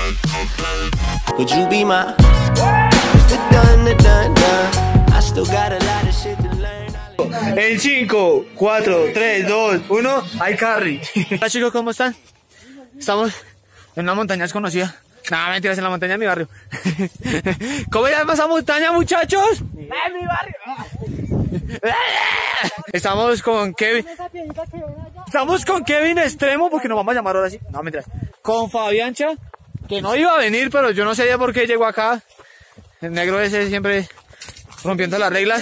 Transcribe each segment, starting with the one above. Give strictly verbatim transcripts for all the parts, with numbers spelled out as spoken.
Would you be my Mister Done, the done, done. I still got a lot of shit to learn. En cinco, cuatro, tres, dos, uno, hay carry. Hola chicos, ¿cómo están? Estamos en una montaña desconocida. Nada, mentiras, en la montaña de mi barrio. ¿Cómo se llama esa montaña, muchachos? ¡En mi barrio! Estamos con Kevin. Estamos con Kevin Extremo, porque nos vamos a llamar ahora sí. No, mentiras. Con Fabiancha, que no iba a venir, pero yo no sé ya por qué llegó acá. El negro ese siempre rompiendo las reglas.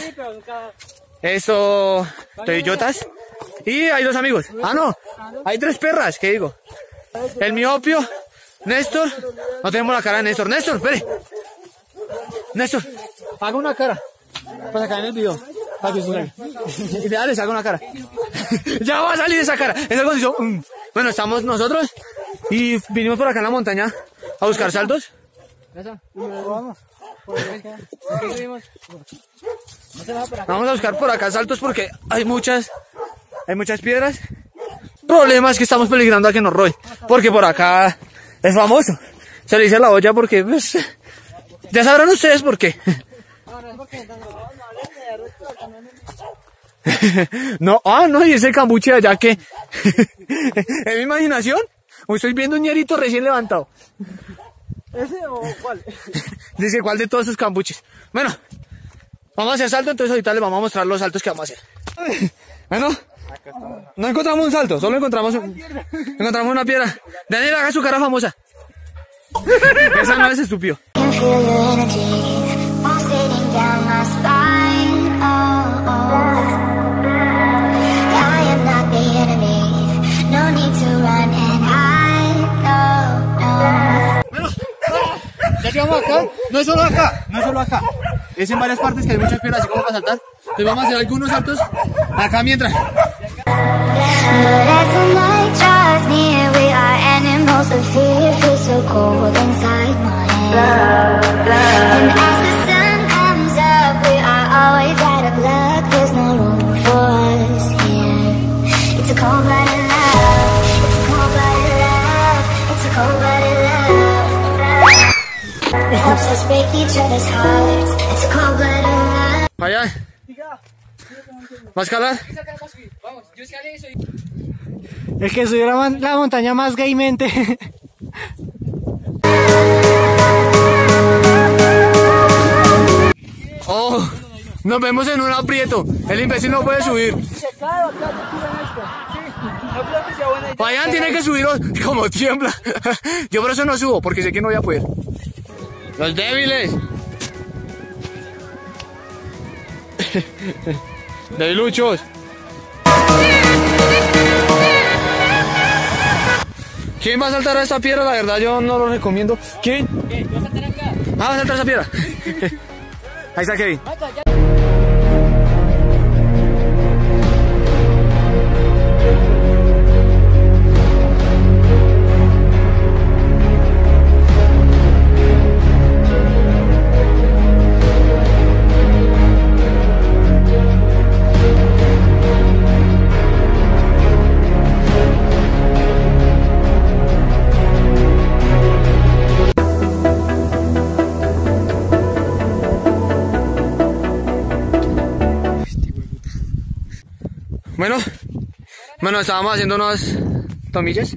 Eso, Toyotas. Y hay dos amigos. Ah, no, hay tres perras, ¿qué digo? El miopio, Néstor. No tenemos la cara de Néstor. Néstor, espere. Néstor, haga una cara. Para acá en el video. Para que suene. Y dale, haga una cara. Ya va a salir esa cara. Esa condición. Bueno, estamos nosotros y vinimos por acá en la montaña a buscar saltos. Vamos. Vamos a buscar por acá saltos porque hay muchas, hay muchas piedras. El problema es que estamos peligrando a que nos roben, porque por acá es famoso. Se le dice la olla porque, pues, ya sabrán ustedes por qué. No, ah, no, y ese cambuche allá que, en mi imaginación, estoy viendo un ñerito recién levantado. ¿Ese o cuál? Dice, ¿cuál de todos esos cambuches? Bueno, vamos a hacer salto, entonces ahorita les vamos a mostrar los saltos que vamos a hacer. Bueno, no encontramos un salto, solo encontramos un, encontramos una piedra. Daniel, haga su cara famosa. Esa no es estúpido. Ya llegamos acá, no es solo acá, no es solo acá, es en varias partes que hay muchas piedras así como para saltar. Entonces vamos a hacer algunos saltos acá mientras. Vaya. ¿Va a escalar? El que subió la, la montaña más gaymente. Oh, nos vemos en un aprieto. El imbécil no puede subir. Vayan, tiene que subir como tiembla. Yo por eso no subo, porque sé que no voy a poder. Los débiles. Debiluchos. ¿Quién va a saltar a esta piedra? La verdad yo no lo recomiendo. ¿Quién? ¿Qué? ¿Vas a saltar acá? Ah, va a saltar a esa piedra. Ahí está Kevin. Bueno, bueno, estábamos haciendo unas tomillas.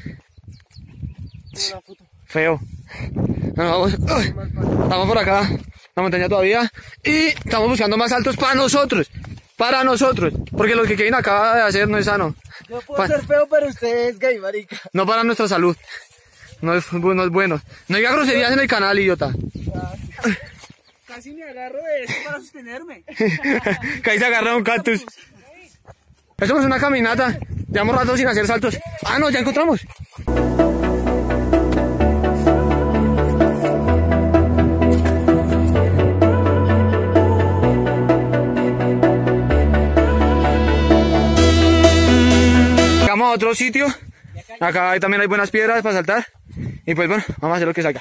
Feo. Bueno, vamos, uh, estamos por acá, la montaña todavía, y estamos buscando más saltos para nosotros, para nosotros, porque lo que Kevin acaba de hacer no es sano. Yo puedo pa ser feo, pero usted es gay, marica. No para nuestra salud, no es, no es bueno. No diga groserías en el canal, idiota. Casi me agarro de eso para sostenerme. Casi se agarra un cactus. Esto es una caminata, llevamos rato sin hacer saltos. Ah, no, ya encontramos. Llegamos a otro sitio. Acá también hay buenas piedras para saltar. Y pues bueno, vamos a hacer lo que salga.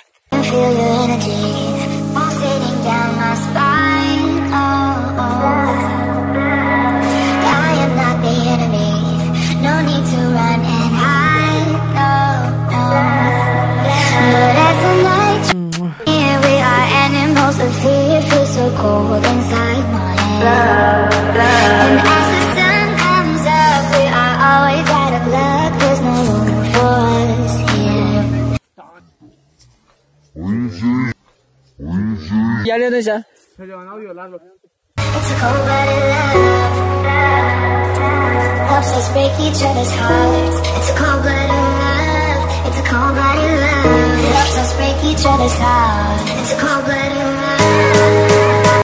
No need to run and hide, no, no. But as ¿Ya le ya? Se van a violarlo. It's a cold-blooded love. Helps us break each other's hearts. It's a cold-blooded love. It's a cold-blooded love. Helps us break each other's hearts. It's a cold-blooded love.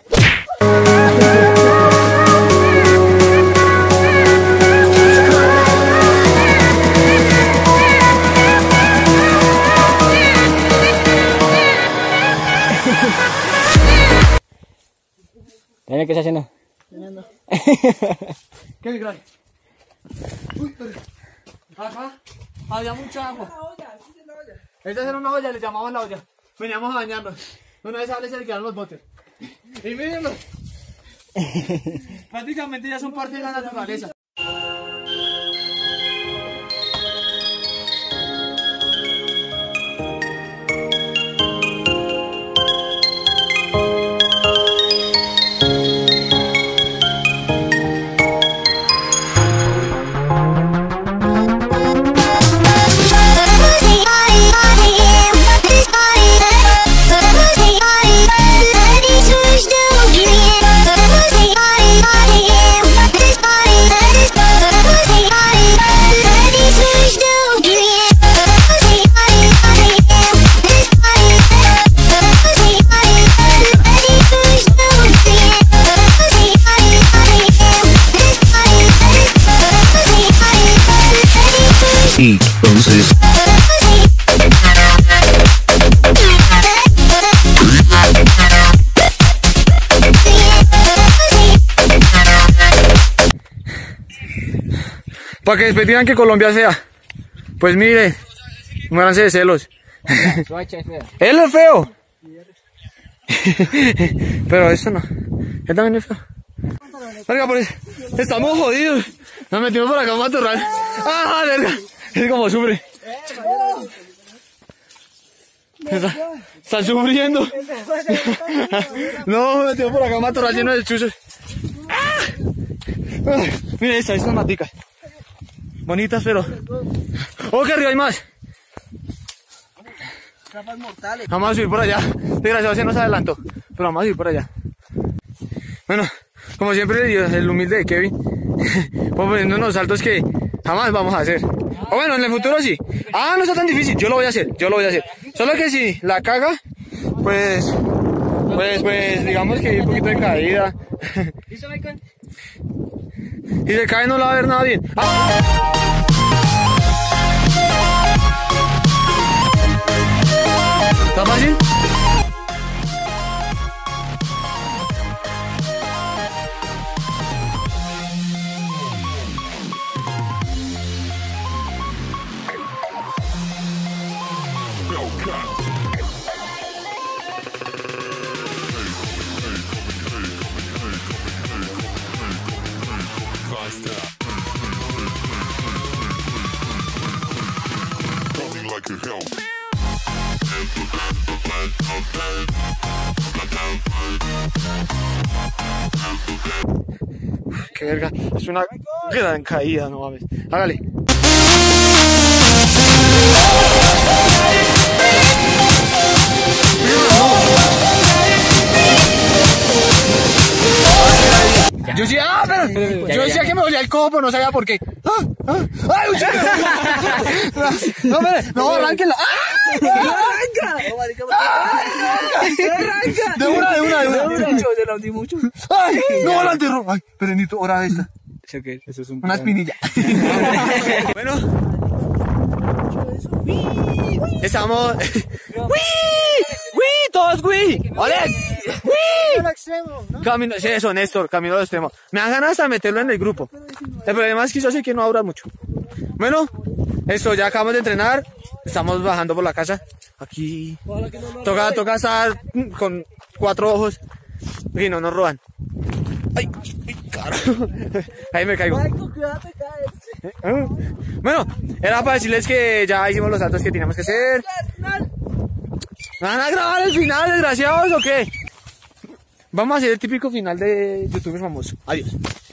Daniel, ¿qué está haciendo? ¿Qué es grande? Uy, acá había mucha agua. Esta era una olla, le llamamos la olla. Veníamos a bañarnos. Una vez sale se le quedaron los botes. Y mírenlo. Prácticamente ya son parte de la naturaleza. Entonces para que después digan que Colombia sea. Pues mire, muéranse de celos. Él es feo. Pero eso no. Él también es feo. Verga, por eso. Estamos jodidos. Nos metimos por acá un matorral. ¡Ah, verga! Es como sufre. Está, están sufriendo. No, me metimos por acá un matorral lleno de chuzos. ¡Ah! Mira esta, estas maticas. Bonitas, pero... ¡Oh, que arriba hay más! Vamos a subir por allá. Desgraciado se nos adelantó, pero vamos a subir por allá. Bueno, como siempre le digo, el humilde de Kevin, poniendo unos saltos que jamás vamos a hacer. O bueno, en el futuro sí. Ah, no está tan difícil, yo lo voy a hacer, yo lo voy a hacer. Solo que si la caga, pues... Pues, pues, digamos que hay un poquito de caída. Y se cae no la va a ver nada bien. ¡Ah! ¿Está fácil? Qué verga, es una gran caída, no mames. Hágale. Yo decía, ah, pero yo decía que me dolía el codo, pero no sabía por qué. Ah, ah, ¡ay, un chico! No, espere, no, arránquenla. ¡Ah! ¡Arranca! De una, de una, de una. Se la hundí mucho. ¡Ay! No, la enterró. Ay, Perenito, ahora esta. Eso es un... Una espinilla. Bueno. Estamos... ¡Wii! ¡Wii! ¡Todos wii! ¡Ole! ¡Wii! Camino... Sí, eso, Néstor, camino al extremo. Me dan ganas de meterlo en el grupo. El problema es que yo sé que no va a durar mucho. Bueno, esto, ya acabamos de entrenar. Estamos bajando por la casa. Aquí... Toca, toca estar con cuatro ojos. Y no nos roban. ¡Ay! ¡Ay, caro! Ahí me caigo. Bueno, era para decirles que ya hicimos los saltos que teníamos que hacer. ¿Van a grabar el final, desgraciados, o qué? Vamos a hacer el típico final de youtuber famoso. Adiós.